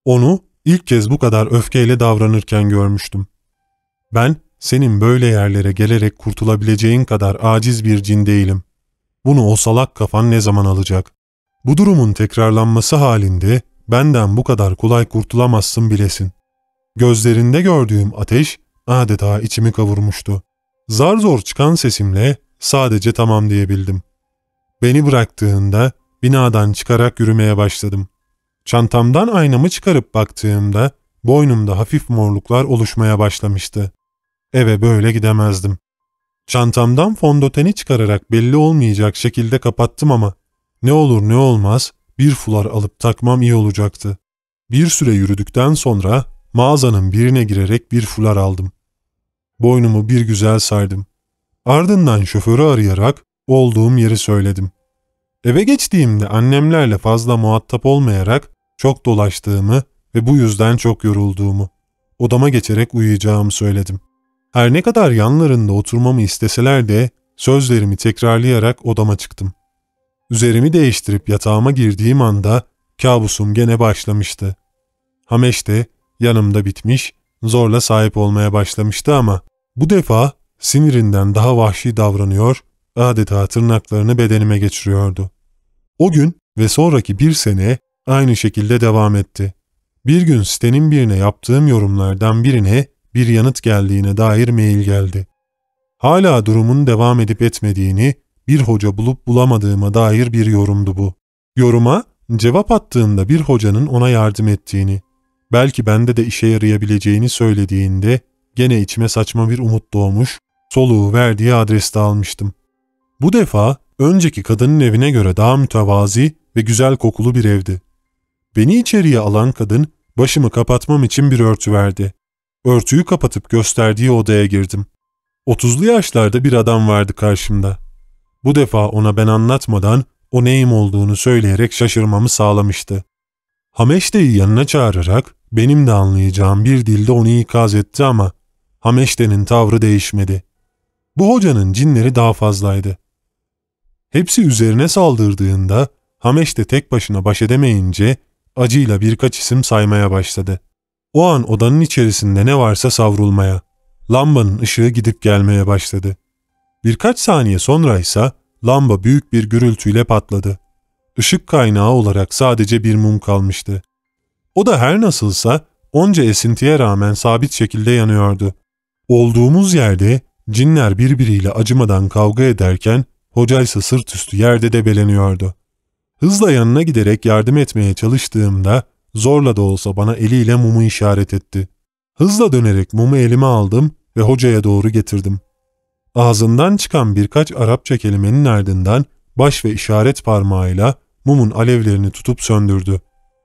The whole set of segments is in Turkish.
Onu ilk kez bu kadar öfkeyle davranırken görmüştüm. Ben senin böyle yerlere gelerek kurtulabileceğin kadar aciz bir cin değilim. Bunu o salak kafan ne zaman alacak? Bu durumun tekrarlanması halinde benden bu kadar kolay kurtulamazsın bilesin. Gözlerinde gördüğüm ateş adeta içimi kavurmuştu. Zar zor çıkan sesimle sadece tamam diyebildim. Beni bıraktığında binadan çıkarak yürümeye başladım. Çantamdan aynamı çıkarıp baktığımda boynumda hafif morluklar oluşmaya başlamıştı. Eve böyle gidemezdim. Çantamdan fondöteni çıkararak belli olmayacak şekilde kapattım ama ne olur ne olmaz bir fular alıp takmam iyi olacaktı. Bir süre yürüdükten sonra mağazanın birine girerek bir fular aldım. Boynumu bir güzel sardım. Ardından şoförü arayarak olduğum yeri söyledim. Eve geçtiğimde annemlerle fazla muhatap olmayarak çok dolaştığımı ve bu yüzden çok yorulduğumu, odama geçerek uyuyacağımı söyledim. Her ne kadar yanlarında oturmamı isteseler de sözlerimi tekrarlayarak odama çıktım. Üzerimi değiştirip yatağıma girdiğim anda kabusum gene başlamıştı. Hameş de yanımda bitmiş, zorla sahip olmaya başlamıştı ama bu defa sinirinden daha vahşi davranıyor, adeta tırnaklarını bedenime geçiriyordu. O gün ve sonraki bir sene aynı şekilde devam etti. Bir gün sitenin birine yaptığım yorumlardan birine bir yanıt geldiğine dair mail geldi. Hala durumun devam edip etmediğini, bir hoca bulup bulamadığıma dair bir yorumdu bu. Yoruma cevap attığımda bir hocanın ona yardım ettiğini, belki bende de işe yarayabileceğini söylediğinde gene içime saçma bir umut doğmuş, soluğu verdiği adreste almıştım. Bu defa önceki kadının evine göre daha mütevazi ve güzel kokulu bir evdi. Beni içeriye alan kadın başımı kapatmam için bir örtü verdi. Örtüyü kapatıp gösterdiği odaya girdim. 30'lu yaşlarda bir adam vardı karşımda. Bu defa ona ben anlatmadan o neyim olduğunu söyleyerek şaşırmamı sağlamıştı. Hameşte'yi yanına çağırarak benim de anlayacağım bir dilde onu ikaz etti ama Hameşte'nin tavrı değişmedi. Bu hocanın cinleri daha fazlaydı. Hepsi üzerine saldırdığında Hameşte tek başına baş edemeyince acıyla birkaç isim saymaya başladı. O an odanın içerisinde ne varsa savrulmaya, lambanın ışığı gidip gelmeye başladı. Birkaç saniye sonra ise lamba büyük bir gürültüyle patladı. Işık kaynağı olarak sadece bir mum kalmıştı. O da her nasılsa onca esintiye rağmen sabit şekilde yanıyordu. Olduğumuz yerde cinler birbiriyle acımadan kavga ederken hoca ise sırt üstü yerde debeleniyordu. Hızla yanına giderek yardım etmeye çalıştığımda zorla da olsa bana eliyle mumu işaret etti. Hızla dönerek mumu elime aldım ve hocaya doğru getirdim. Ağzından çıkan birkaç Arapça kelimenin ardından baş ve işaret parmağıyla mumun alevlerini tutup söndürdü.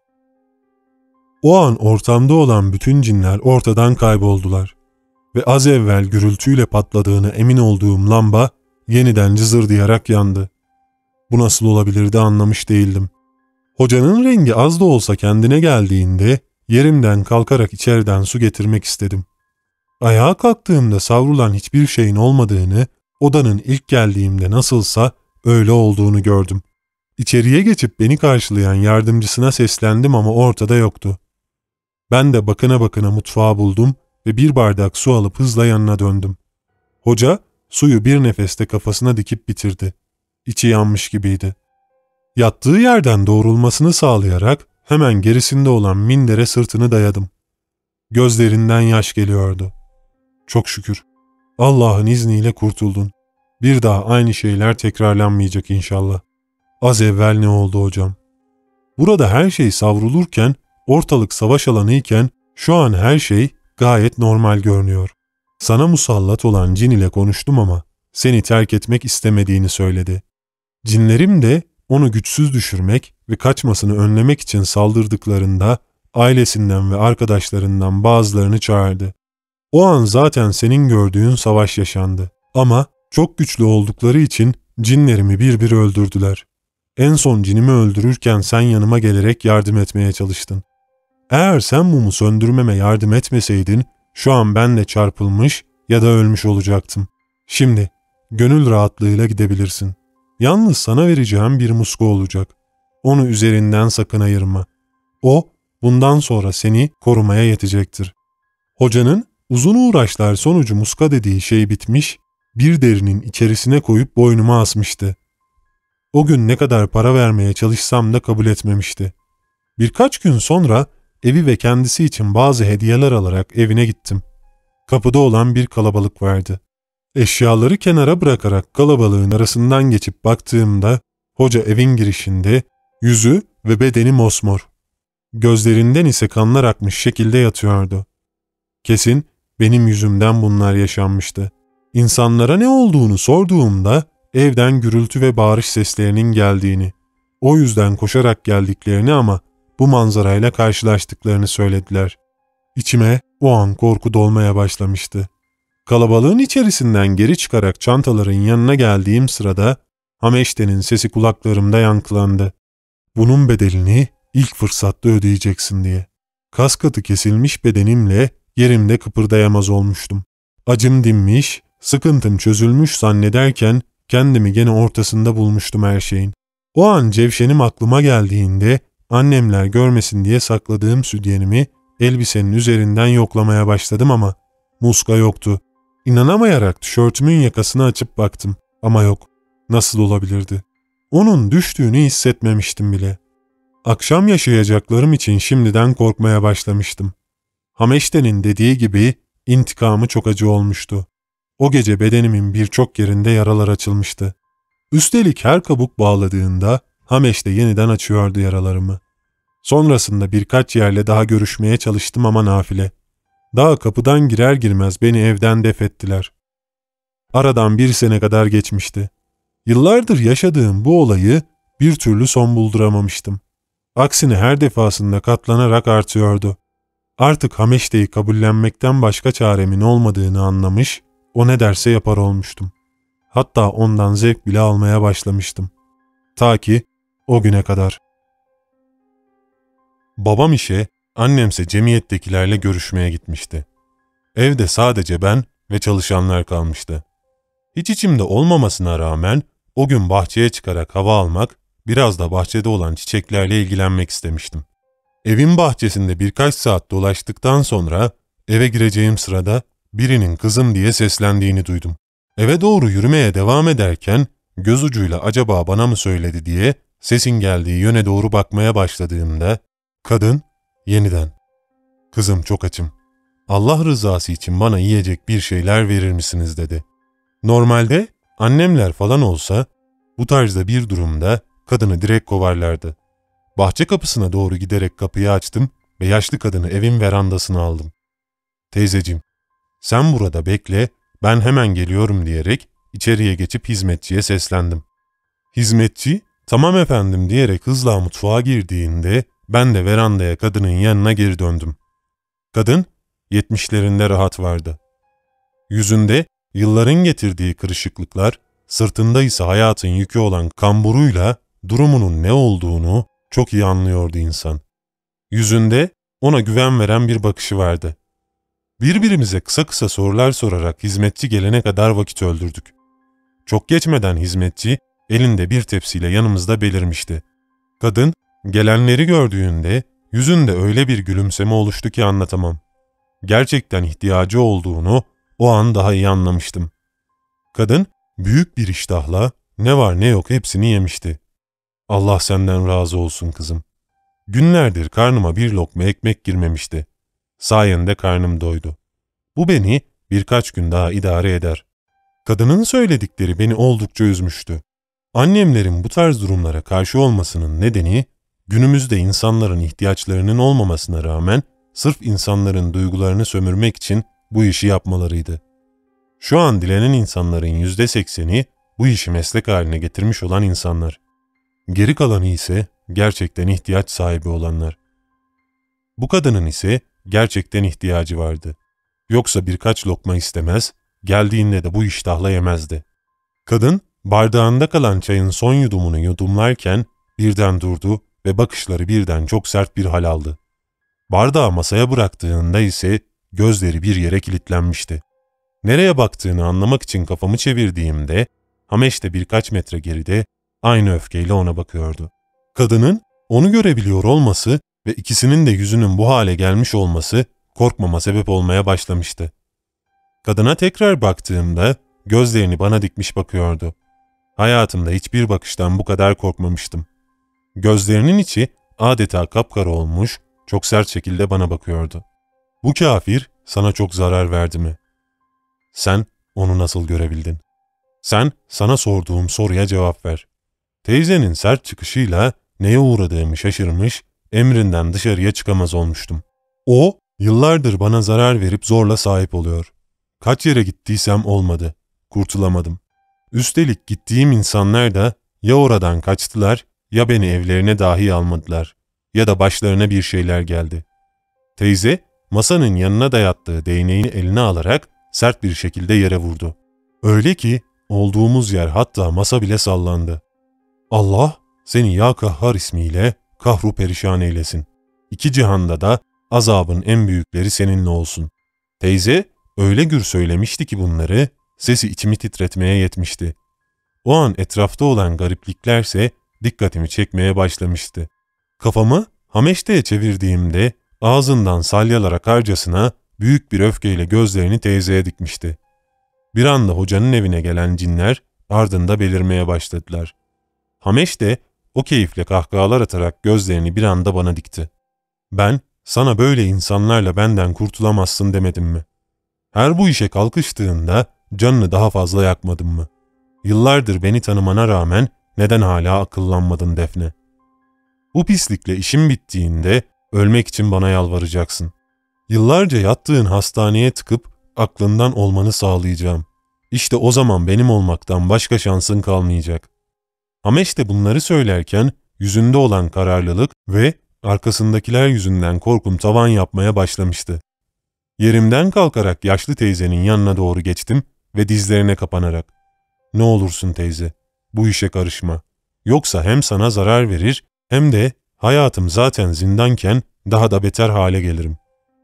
O an ortamda olan bütün cinler ortadan kayboldular ve az evvel gürültüyle patladığına emin olduğum lamba yeniden cızırdayarak yandı. Bu nasıl olabilirdi anlamış değildim. Hocanın rengi az da olsa kendine geldiğinde yerimden kalkarak içeriden su getirmek istedim. Ayağa kalktığımda savrulan hiçbir şeyin olmadığını, odanın ilk geldiğimde nasılsa öyle olduğunu gördüm. İçeriye geçip beni karşılayan yardımcısına seslendim ama ortada yoktu. Ben de bakına bakına mutfağı buldum ve bir bardak su alıp hızla yanına döndüm. Hoca suyu bir nefeste kafasına dikip bitirdi. İçi yanmış gibiydi. Yattığı yerden doğrulmasını sağlayarak hemen gerisinde olan mindere sırtını dayadım. Gözlerinden yaş geliyordu. Çok şükür. Allah'ın izniyle kurtuldun. Bir daha aynı şeyler tekrarlanmayacak inşallah. Az evvel ne oldu hocam? Burada her şey savrulurken, ortalık savaş alanı iken şu an her şey gayet normal görünüyor. Sana musallat olan cin ile konuştum ama seni terk etmek istemediğini söyledi. Cinlerim de onu güçsüz düşürmek ve kaçmasını önlemek için saldırdıklarında ailesinden ve arkadaşlarından bazılarını çağırdı. O an zaten senin gördüğün savaş yaşandı. Ama çok güçlü oldukları için cinlerimi bir bir öldürdüler. En son cinimi öldürürken sen yanıma gelerek yardım etmeye çalıştın. Eğer sen mumu söndürmeme yardım etmeseydin şu an ben de çarpılmış ya da ölmüş olacaktım. Şimdi gönül rahatlığıyla gidebilirsin. Yalnız sana vereceğim bir muska olacak. Onu üzerinden sakın ayırma. O bundan sonra seni korumaya yetecektir. Hocanın uzun uğraşlar sonucu muska dediği şey bitmiş, bir derinin içerisine koyup boynuma asmıştı. O gün ne kadar para vermeye çalışsam da kabul etmemişti. Birkaç gün sonra evi ve kendisi için bazı hediyeler alarak evine gittim. Kapıda olan bir kalabalık vardı. Eşyaları kenara bırakarak kalabalığın arasından geçip baktığımda hoca evin girişinde, yüzü ve bedeni mosmor. Gözlerinden ise kanlar akmış şekilde yatıyordu. Kesin benim yüzümden bunlar yaşanmıştı. İnsanlara ne olduğunu sorduğumda evden gürültü ve bağırış seslerinin geldiğini, o yüzden koşarak geldiklerini ama bu manzarayla karşılaştıklarını söylediler. İçime o an korku dolmaya başlamıştı. Kalabalığın içerisinden geri çıkarak çantaların yanına geldiğim sırada Hameşte'nin sesi kulaklarımda yankılandı. Bunun bedelini ilk fırsatta ödeyeceksin diye. Kas katı kesilmiş bedenimle yerimde kıpırdayamaz olmuştum. Acım dinmiş, sıkıntım çözülmüş zannederken kendimi gene ortasında bulmuştum her şeyin. O an cevşenim aklıma geldiğinde annemler görmesin diye sakladığım sütyenimi elbisenin üzerinden yoklamaya başladım ama muska yoktu. İnanamayarak tişörtümün yakasını açıp baktım ama yok. Nasıl olabilirdi? Onun düştüğünü hissetmemiştim bile. Akşam yaşayacaklarım için şimdiden korkmaya başlamıştım. Hameşte'nin dediği gibi intikamı çok acı olmuştu. O gece bedenimin birçok yerinde yaralar açılmıştı. Üstelik her kabuk bağladığında Hameşte yeniden açıyordu yaralarımı. Sonrasında birkaç yerle daha görüşmeye çalıştım ama nafile. Daha kapıdan girer girmez beni evden def ettiler. Aradan 1 sene kadar geçmişti. Yıllardır yaşadığım bu olayı bir türlü son bulduramamıştım. Aksine her defasında katlanarak artıyordu. Artık Hameşte'yi kabullenmekten başka çaremin olmadığını anlamış, o ne derse yapar olmuştum. Hatta ondan zevk bile almaya başlamıştım. Ta ki o güne kadar. Babam işe, annemse cemiyettekilerle görüşmeye gitmişti. Evde sadece ben ve çalışanlar kalmıştı. Hiç içimde olmamasına rağmen o gün bahçeye çıkarak hava almak, biraz da bahçede olan çiçeklerle ilgilenmek istemiştim. Evin bahçesinde birkaç saat dolaştıktan sonra eve gireceğim sırada birinin kızım diye seslendiğini duydum. Eve doğru yürümeye devam ederken göz ucuyla acaba bana mı söyledi diye sesin geldiği yöne doğru bakmaya başladığımda kadın yeniden "Kızım çok açım. Allah rızası için bana yiyecek bir şeyler verir misiniz?" dedi. Normalde annemler falan olsa bu tarzda bir durumda kadını direkt kovarlardı. Bahçe kapısına doğru giderek kapıyı açtım ve yaşlı kadını evin verandasına aldım. "Teyzeciğim, sen burada bekle, ben hemen geliyorum." diyerek içeriye geçip hizmetçiye seslendim. Hizmetçi, "Tamam efendim." diyerek hızla mutfağa girdiğinde ben de verandaya kadının yanına geri döndüm. Kadın 70'lerinde rahat vardı. Yüzünde yılların getirdiği kırışıklıklar, sırtında ise hayatın yükü olan kamburuyla durumunun ne olduğunu çok iyi anlıyordu insan. Yüzünde ona güven veren bir bakışı vardı. Birbirimize kısa kısa sorular sorarak hizmetçi gelene kadar vakit öldürdük. Çok geçmeden hizmetçi elinde bir tepsiyle yanımızda belirmişti. Kadın gelenleri gördüğünde yüzünde öyle bir gülümseme oluştu ki anlatamam. Gerçekten ihtiyacı olduğunu o an daha iyi anlamıştım. Kadın büyük bir iştahla ne var ne yok hepsini yemişti. "Allah senden razı olsun kızım. Günlerdir karnıma bir lokma ekmek girmemişti. Sayende karnım doydu. Bu beni birkaç gün daha idare eder." Kadının söyledikleri beni oldukça üzmüştü. Annemlerin bu tarz durumlara karşı olmasının nedeni, günümüzde insanların ihtiyaçlarının olmamasına rağmen sırf insanların duygularını sömürmek için bu işi yapmalarıydı. Şu an dilenen insanların %80'i bu işi meslek haline getirmiş olan insanlar. Geri kalanı ise gerçekten ihtiyaç sahibi olanlar. Bu kadının ise gerçekten ihtiyacı vardı. Yoksa birkaç lokma istemez, geldiğinde de bu iştahla yemezdi. Kadın bardağında kalan çayın son yudumunu yudumlarken birden durdu ve bakışları birden çok sert bir hal aldı. Bardağı masaya bıraktığında ise gözleri bir yere kilitlenmişti. Nereye baktığını anlamak için kafamı çevirdiğimde Hameşte birkaç metre geride aynı öfkeyle ona bakıyordu. Kadının onu görebiliyor olması ve ikisinin de yüzünün bu hale gelmiş olması korkmama sebep olmaya başlamıştı. Kadına tekrar baktığımda gözlerini bana dikmiş bakıyordu. Hayatımda hiçbir bakıştan bu kadar korkmamıştım. Gözlerinin içi adeta kapkara olmuş, çok sert şekilde bana bakıyordu. Bu kafir sana çok zarar verdi mi? Sen onu nasıl görebildin? Sen sana sorduğum soruya cevap ver. Teyzenin sert çıkışıyla neye uğradığımı şaşırmış, emrinden dışarıya çıkamaz olmuştum. O, yıllardır bana zarar verip zorla sahip oluyor. Kaç yere gittiysem olmadı, kurtulamadım. Üstelik gittiğim insanlar da ya oradan kaçtılar, ya beni evlerine dahi almadılar, ya da başlarına bir şeyler geldi. Teyze, masanın yanına dayattığı değneğini eline alarak sert bir şekilde yere vurdu. Öyle ki olduğumuz yer hatta masa bile sallandı. Allah seni ya Kahhar ismiyle kahru perişan eylesin. İki cihanda da azabın en büyükleri seninle olsun. Teyze öyle gür söylemişti ki bunları, sesi içimi titretmeye yetmişti. O an etrafta olan garipliklerse dikkatimi çekmeye başlamıştı. Kafamı Hameşte'ye çevirdiğimde ağzından salyalar akarcasına büyük bir öfkeyle gözlerini teyzeye dikmişti. Bir anda hocanın evine gelen cinler ardında belirmeye başladılar. Hameşte o keyifle kahkahalar atarak gözlerini bir anda bana dikti. Ben sana böyle insanlarla benden kurtulamazsın demedim mi? Her bu işe kalkıştığında canını daha fazla yakmadın mı? Yıllardır beni tanımana rağmen neden hala akıllanmadın Defne? Bu pislikle işim bittiğinde ölmek için bana yalvaracaksın. Yıllarca yattığın hastaneye tıkıp aklından olmanı sağlayacağım. İşte o zaman benim olmaktan başka şansın kalmayacak. Hameş de bunları söylerken yüzünde olan kararlılık ve arkasındakiler yüzünden korkum tavan yapmaya başlamıştı. Yerimden kalkarak yaşlı teyzenin yanına doğru geçtim ve dizlerine kapanarak "Ne olursun teyze, bu işe karışma. Yoksa hem sana zarar verir hem de hayatım zaten zindanken daha da beter hale gelirim."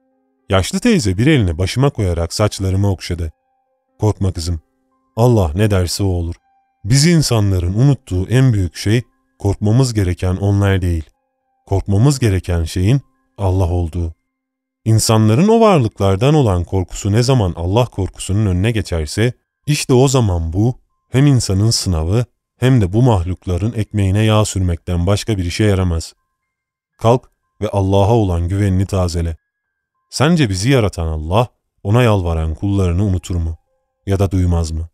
Yaşlı teyze bir elini başıma koyarak saçlarımı okşadı. "Korkma kızım. Allah ne derse o olur. Biz insanların unuttuğu en büyük şey korkmamız gereken onlar değil. Korkmamız gereken şeyin Allah olduğu. İnsanların o varlıklardan olan korkusu ne zaman Allah korkusunun önüne geçerse, işte o zaman bu hem insanın sınavı hem de bu mahlukların ekmeğine yağ sürmekten başka bir işe yaramaz. Kalk ve Allah'a olan güvenini tazele. Sence bizi yaratan Allah, ona yalvaran kullarını unutur mu? Ya da duymaz mı?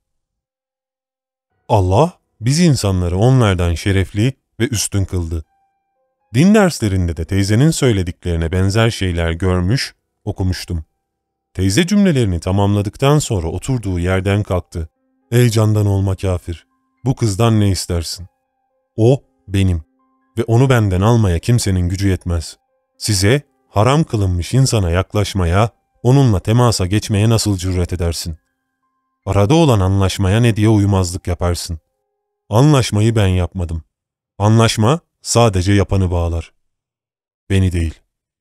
Allah, biz insanları onlardan şerefli ve üstün kıldı. Din derslerinde de teyzenin söylediklerine benzer şeyler görmüş, okumuştum. Teyze cümlelerini tamamladıktan sonra oturduğu yerden kalktı. "Ey candan olma kafir, bu kızdan ne istersin? O benim ve onu benden almaya kimsenin gücü yetmez. Size haram kılınmış insana yaklaşmaya, onunla temasa geçmeye nasıl cüret edersin? Arada olan anlaşmaya ne diye uymazlık yaparsın? Anlaşmayı ben yapmadım. Anlaşma sadece yapanı bağlar. Beni değil."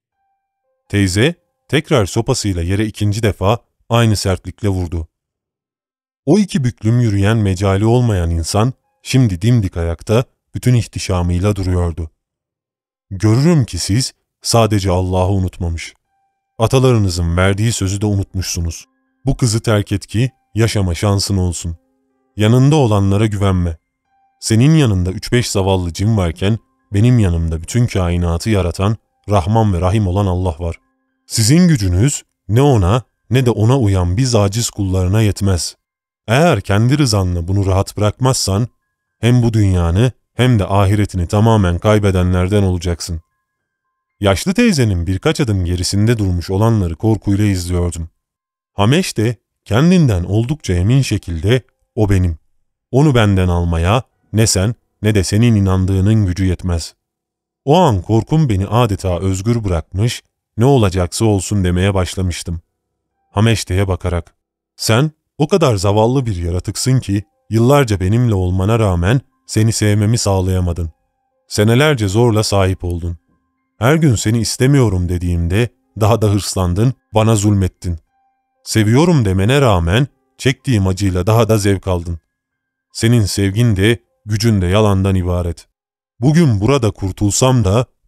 Teyze tekrar sopasıyla yere ikinci defa aynı sertlikle vurdu. O iki büklüm yürüyen mecali olmayan insan şimdi dimdik ayakta bütün ihtişamıyla duruyordu. "Görürüm ki siz sadece Allah'ı unutmamış. Atalarınızın verdiği sözü de unutmuşsunuz. Bu kızı terk et ki yaşama şansın olsun. Yanında olanlara güvenme. Senin yanında 3-5 zavallı cin varken benim yanımda bütün kainatı yaratan, Rahman ve Rahim olan Allah var. Sizin gücünüz ne ona ne de ona uyan biz aciz kullarına yetmez. Eğer kendi rızanla bunu rahat bırakmazsan hem bu dünyanı hem de ahiretini tamamen kaybedenlerden olacaksın." Yaşlı teyzenin birkaç adım gerisinde durmuş olanları korkuyla izliyordum. Hameş de kendinden oldukça emin şekilde "O benim. Onu benden almaya ne sen ne de senin inandığının gücü yetmez." O an korkum beni adeta özgür bırakmış, ne olacaksa olsun demeye başlamıştım. Hameşte'ye bakarak, "Sen o kadar zavallı bir yaratıksın ki yıllarca benimle olmana rağmen seni sevmemi sağlayamadın. Senelerce zorla sahip oldun. Her gün seni istemiyorum dediğimde daha da hırslandın, bana zulmettin. Seviyorum demene rağmen çektiğim acıyla daha da zevk aldın. Senin sevgin de gücün de yalandan ibaret. Bugün burada kurtulsam da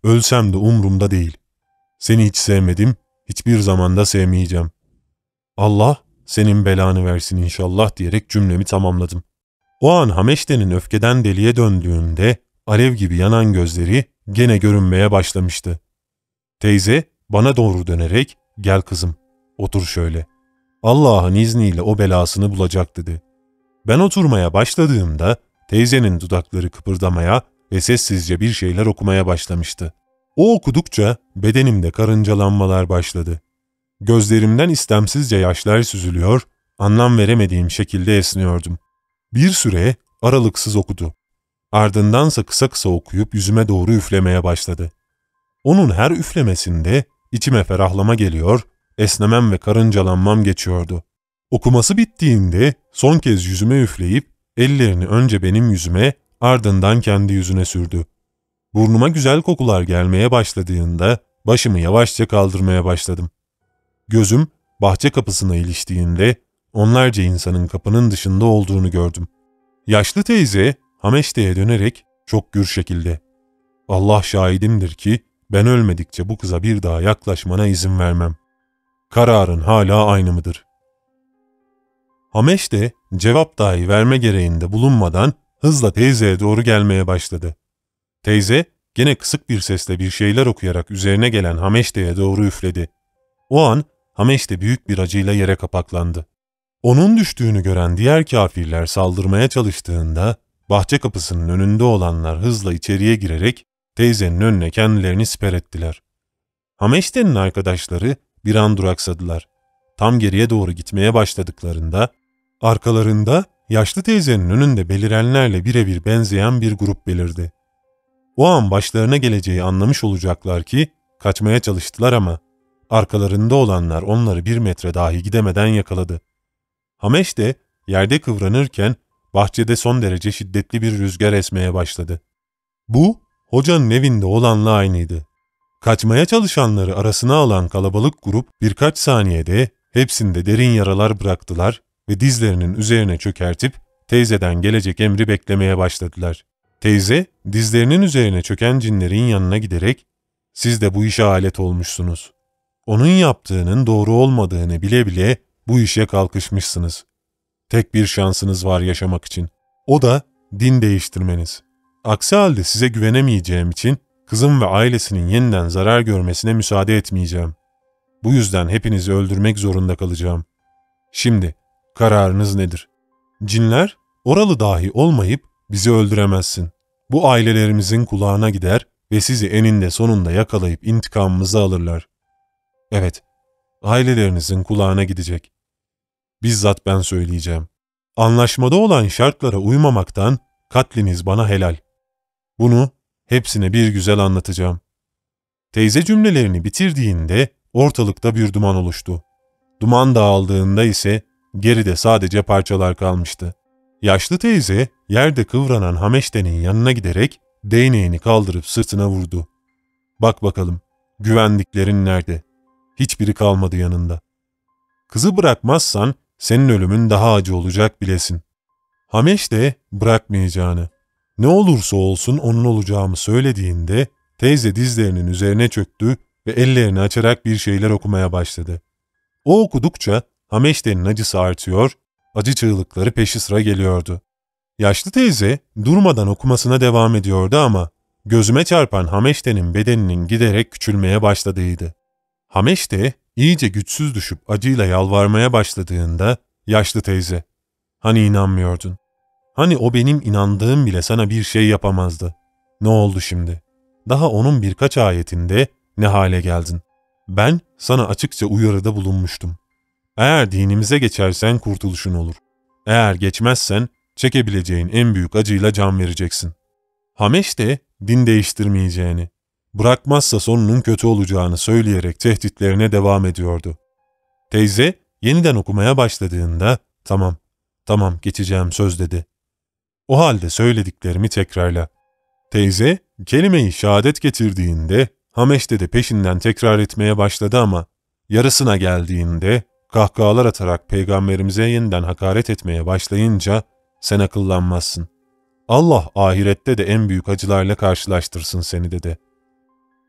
Ölsem de umrumda değil. Seni hiç sevmedim, hiçbir zamanda sevmeyeceğim. Allah senin belanı versin inşallah diyerek cümlemi tamamladım. O an Hameşte'nin öfkeden deliye döndüğünde alev gibi yanan gözleri gene görünmeye başlamıştı. Teyze bana doğru dönerek gel kızım otur şöyle. Allah'ın izniyle o belasını bulacak dedi. Ben oturmaya başladığımda teyzenin dudakları kıpırdamaya ve sessizce bir şeyler okumaya başlamıştı. O okudukça bedenimde karıncalanmalar başladı. Gözlerimden istemsizce yaşlar süzülüyor, anlam veremediğim şekilde esniyordum. Bir süre aralıksız okudu. Ardındansa kısa kısa okuyup yüzüme doğru üflemeye başladı. Onun her üflemesinde içime ferahlama geliyor, esnemem ve karıncalanmam geçiyordu. Okuması bittiğinde son kez yüzüme üfleyip ellerini önce benim yüzüme ardından kendi yüzüne sürdü. Burnuma güzel kokular gelmeye başladığında başımı yavaşça kaldırmaya başladım. Gözüm bahçe kapısına iliştiğinde onlarca insanın kapının dışında olduğunu gördüm. Yaşlı teyze Hameşte'ye dönerek çok gür şekilde Allah şahidimdir ki ben ölmedikçe bu kıza bir daha yaklaşmana izin vermem. Kararın hala aynı mıdır? Hameşte cevap dahi verme gereğinde bulunmadan hızla teyzeye doğru gelmeye başladı. Teyze gene kısık bir sesle bir şeyler okuyarak üzerine gelen Hameşte'ye doğru üfledi. O an Hameşte büyük bir acıyla yere kapaklandı. Onun düştüğünü gören diğer kafirler saldırmaya çalıştığında bahçe kapısının önünde olanlar hızla içeriye girerek teyzenin önüne kendilerini siper ettiler. Hameşte'nin arkadaşları bir an duraksadılar. Tam geriye doğru gitmeye başladıklarında arkalarında yaşlı teyzenin önünde belirenlerle birebir benzeyen bir grup belirdi. O an başlarına geleceği anlamış olacaklar ki kaçmaya çalıştılar ama arkalarında olanlar onları 1 metre dahi gidemeden yakaladı. Hameşte yerde kıvranırken bahçede son derece şiddetli bir rüzgar esmeye başladı. Bu hocanın evinde olanla aynıydı. Kaçmaya çalışanları arasına alan kalabalık grup birkaç saniyede hepsinde derin yaralar bıraktılar ve dizlerinin üzerine çökertip teyzeden gelecek emri beklemeye başladılar. Teyze dizlerinin üzerine çöken cinlerin yanına giderek "Siz de bu işe alet olmuşsunuz. Onun yaptığının doğru olmadığını bile bile bu işe kalkışmışsınız. Tek bir şansınız var yaşamak için. O da din değiştirmeniz. Aksi halde size güvenemeyeceğim için kızım ve ailesinin yeniden zarar görmesine müsaade etmeyeceğim. Bu yüzden hepinizi öldürmek zorunda kalacağım. Şimdi kararınız nedir? Cinler, oralı dahi olmayıp bizi öldüremezsin. Bu ailelerimizin kulağına gider ve sizi eninde sonunda yakalayıp intikamımızı alırlar. Evet, ailelerinizin kulağına gidecek. Bizzat ben söyleyeceğim. Anlaşmada olan şartlara uymamaktan katliniz bana helal. Bunu hepsine bir güzel anlatacağım." Teyze cümlelerini bitirdiğinde ortalıkta bir duman oluştu. Duman dağıldığında ise geride sadece parçalar kalmıştı. Yaşlı teyze yerde kıvranan Hameşte'nin yanına giderek değneğini kaldırıp sırtına vurdu. "Bak bakalım, güvendiklerin nerede? Hiçbiri kalmadı yanında. Kızı bırakmazsan senin ölümün daha acı olacak bilesin." Hameşte bırakmayacağını, ne olursa olsun onun olacağımı söylediğinde teyze dizlerinin üzerine çöktü ve ellerini açarak bir şeyler okumaya başladı. O okudukça Hameşte'nin acısı artıyor, acı çığlıkları peşi sıra geliyordu. Yaşlı teyze durmadan okumasına devam ediyordu ama gözüme çarpan Hameşte'nin bedeninin giderek küçülmeye başladığıydı. Hameşte iyice güçsüz düşüp acıyla yalvarmaya başladığında yaşlı teyze, "Hani inanmıyordun? Hani o benim inandığım bile sana bir şey yapamazdı. Ne oldu şimdi? Daha onun birkaç ayetinde ne hale geldin? Ben sana açıkça uyarıda bulunmuştum. Eğer dinimize geçersen kurtuluşun olur. Eğer geçmezsen çekebileceğin en büyük acıyla can vereceksin." Hameşte din değiştirmeyeceğini, bırakmazsa sonunun kötü olacağını söyleyerek tehditlerine devam ediyordu. Teyze yeniden okumaya başladığında tamam geçeceğim söz dedi. "O halde söylediklerimi tekrarla." Teyze kelime-i şehadet getirdiğinde Hameşte de peşinden tekrar etmeye başladı ama yarısına geldiğinde kahkahalar atarak peygamberimize yeniden hakaret etmeye başlayınca "Sen akıllanmazsın. Allah ahirette de en büyük acılarla karşılaştırsın seni" dedi.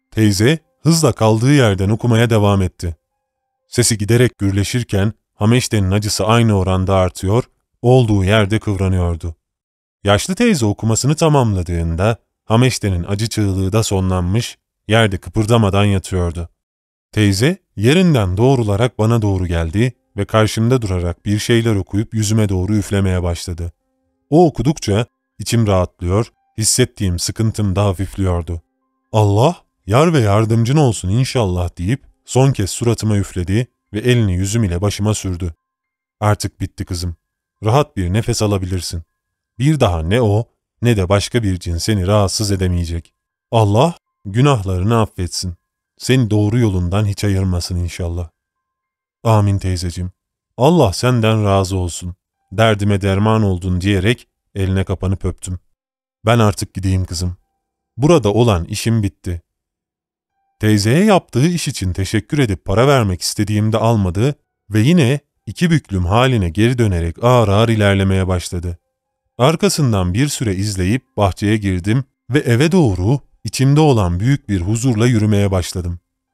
Teyze hızla kaldığı yerden okumaya devam etti. Sesi giderek gürleşirken Hameşte'nin acısı aynı oranda artıyor, olduğu yerde kıvranıyordu. Yaşlı teyze okumasını tamamladığında Hameşte'nin acı çığlığı da sonlanmış, yerde kıpırdamadan yatıyordu. Teyze yerinden doğrularak bana doğru geldi ve karşımda durarak bir şeyler okuyup yüzüme doğru üflemeye başladı. O okudukça içim rahatlıyor, hissettiğim sıkıntım da hafifliyordu. Allah yar ve yardımcın olsun inşallah deyip son kez suratıma üfledi ve elini yüzüm ile başıma sürdü. Artık bitti kızım. Rahat bir nefes alabilirsin. Bir daha ne o ne de başka bir cin seni rahatsız edemeyecek. Allah günahlarını affetsin. Seni doğru yolundan hiç ayırmasın inşallah. Amin teyzeciğim. Allah senden razı olsun. Derdime derman oldun diyerek eline kapanıp öptüm. Ben artık gideyim kızım. Burada olan işim bitti. Teyzeye yaptığı iş için teşekkür edip para vermek istediğimde almadı ve yine iki büklüm haline geri dönerek ağır ağır ilerlemeye başladı. Arkasından bir süre izleyip bahçeye girdim ve eve doğru içimde olan büyük bir huzurla yürümeye başladım.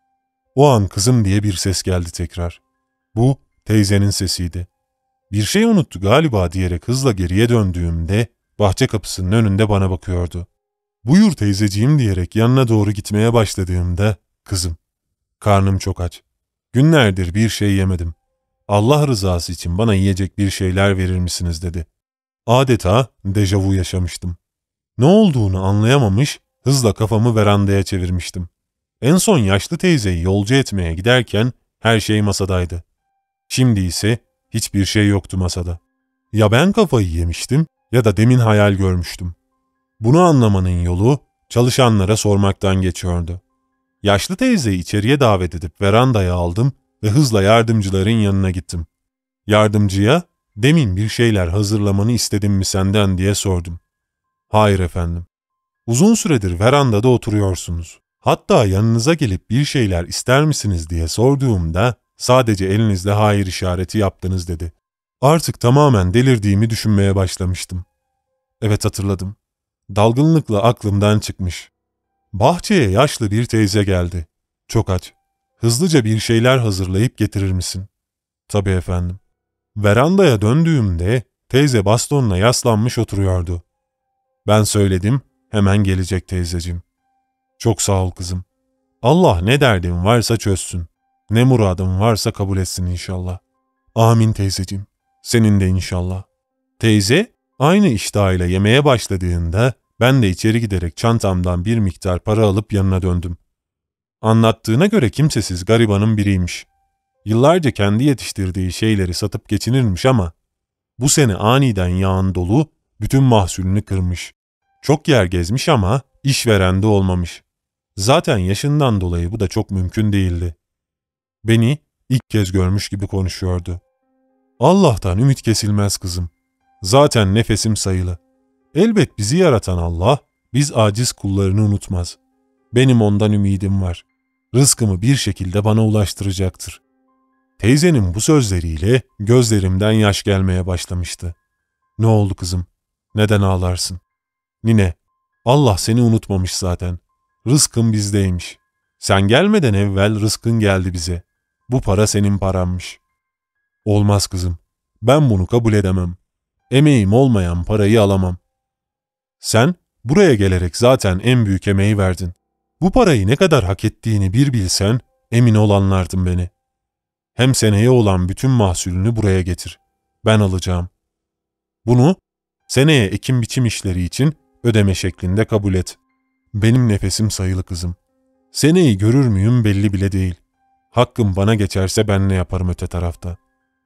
O an kızım diye bir ses geldi tekrar. Bu teyzenin sesiydi. Bir şey unuttu galiba diyerek hızla geriye döndüğümde bahçe kapısının önünde bana bakıyordu. Buyur teyzeciğim diyerek yanına doğru gitmeye başladığımda kızım, karnım çok aç. Günlerdir bir şey yemedim. Allah rızası için bana yiyecek bir şeyler verir misiniz dedi. Adeta dejavu yaşamıştım. Ne olduğunu anlayamamış, hızla kafamı verandaya çevirmiştim. En son yaşlı teyzeyi yolcu etmeye giderken her şey masadaydı. Şimdi ise hiçbir şey yoktu masada. Ya ben kafayı yemiştim ya da demin hayal görmüştüm. Bunu anlamanın yolu çalışanlara sormaktan geçiyordu. Yaşlı teyzeyi içeriye davet edip verandaya aldım ve hızla yardımcıların yanına gittim. Yardımcıya, demin bir şeyler hazırlamanı istedim mi senden diye sordum. Hayır efendim. Uzun süredir verandada oturuyorsunuz. Hatta yanınıza gelip bir şeyler ister misiniz diye sorduğumda sadece elinizle hayır işareti yaptınız dedi. Artık tamamen delirdiğimi düşünmeye başlamıştım. Evet hatırladım. Dalgınlıkla aklımdan çıkmış. Bahçeye yaşlı bir teyze geldi. Çok aç. Hızlıca bir şeyler hazırlayıp getirir misin? Tabii efendim. Verandaya döndüğümde teyze bastonla yaslanmış oturuyordu. Ben söyledim, hemen gelecek teyzeciğim. Çok sağ ol kızım. Allah ne derdin varsa çözsün. Ne muradın varsa kabul etsin inşallah. Amin teyzeciğim. Senin de inşallah. Teyze aynı iştahıyla yemeye başladığında ben de içeri giderek çantamdan bir miktar para alıp yanına döndüm. Anlattığına göre kimsesiz garibanın biriymiş. Yıllarca kendi yetiştirdiği şeyleri satıp geçinirmiş ama bu sene aniden yağan dolu bütün mahsulünü kırmış. Çok yer gezmiş ama işveren de olmamış. Zaten yaşından dolayı bu da çok mümkün değildi. Beni ilk kez görmüş gibi konuşuyordu. Allah'tan ümit kesilmez kızım. Zaten nefesim sayılı. Elbet bizi yaratan Allah, biz aciz kullarını unutmaz. Benim ondan ümidim var. Rızkımı bir şekilde bana ulaştıracaktır. Teyzenin bu sözleriyle gözlerimden yaş gelmeye başlamıştı. Ne oldu kızım? Neden ağlarsın? Nine, Allah seni unutmamış zaten. Rızkın bizdeymiş. Sen gelmeden evvel rızkın geldi bize. Bu para senin paranmış. Olmaz kızım. Ben bunu kabul edemem. Emeğim olmayan parayı alamam. Sen buraya gelerek zaten en büyük emeği verdin. Bu parayı ne kadar hak ettiğini bir bilsen emin ol anlardın beni. Hem seneye olan bütün mahsulünü buraya getir. Ben alacağım. Bunu seneye ekim biçim işleri için ödeme şeklinde kabul et. Benim nefesim sayılı kızım. Seneyi görür müyüm belli bile değil. Hakkım bana geçerse ben ne yaparım öte tarafta.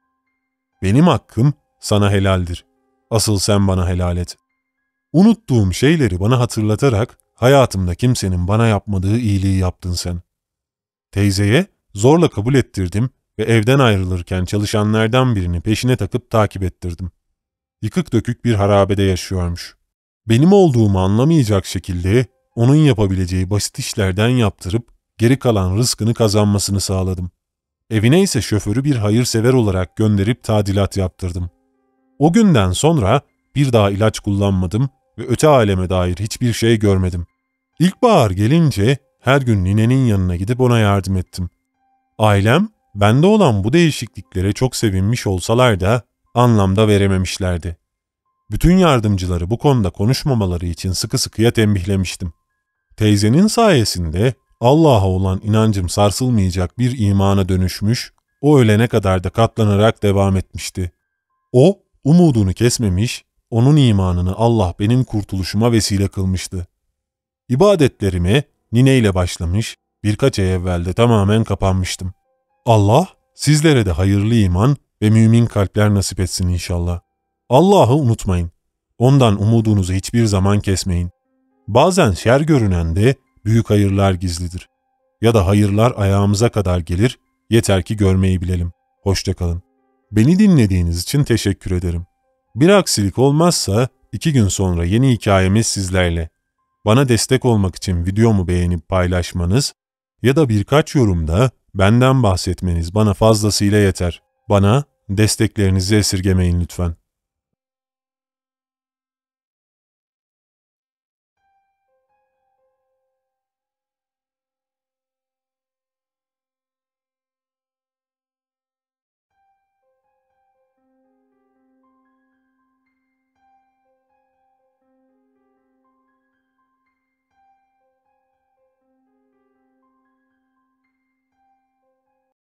Benim hakkım sana helaldir. Asıl sen bana helal et. Unuttuğum şeyleri bana hatırlatarak hayatımda kimsenin bana yapmadığı iyiliği yaptın sen. Teyzeye zorla kabul ettirdim ve evden ayrılırken çalışanlardan birini peşine takıp takip ettirdim. Yıkık dökük bir harabede yaşıyormuş. Benim olduğumu anlamayacak şekilde onun yapabileceği basit işlerden yaptırıp geri kalan rızkını kazanmasını sağladım. Evine ise şoförü bir hayırsever olarak gönderip tadilat yaptırdım. O günden sonra bir daha ilaç kullanmadım ve öte aleme dair hiçbir şey görmedim. İlkbahar gelince Her gün ninenin yanına gidip ona yardım ettim. Ailem, bende olan bu değişikliklere çok sevinmiş olsalar da anlamda verememişlerdi. Bütün yardımcıları bu konuda konuşmamaları için sıkı sıkıya tembihlemiştim. Teyzenin sayesinde Allah'a olan inancım sarsılmayacak bir imana dönüşmüş, o ölene kadar da katlanarak devam etmişti. O, umudunu kesmemiş, onun imanını Allah benim kurtuluşuma vesile kılmıştı. İbadetlerime nineyle başlamış, birkaç ay evvel de tamamen kapanmıştım. Allah, sizlere de hayırlı iman ve mümin kalpler nasip etsin inşallah. Allah'ı unutmayın. Ondan umudunuzu hiçbir zaman kesmeyin. Bazen şer görünen de büyük hayırlar gizlidir. Ya da hayırlar ayağımıza kadar gelir, yeter ki görmeyi bilelim. Hoşça kalın. Beni dinlediğiniz için teşekkür ederim. Bir aksilik olmazsa 2 gün sonra yeni hikayemiz sizlerle. Bana destek olmak için videomu beğenip paylaşmanız ya da birkaç yorumda benden bahsetmeniz bana fazlasıyla yeter. Bana desteklerinizi esirgemeyin lütfen.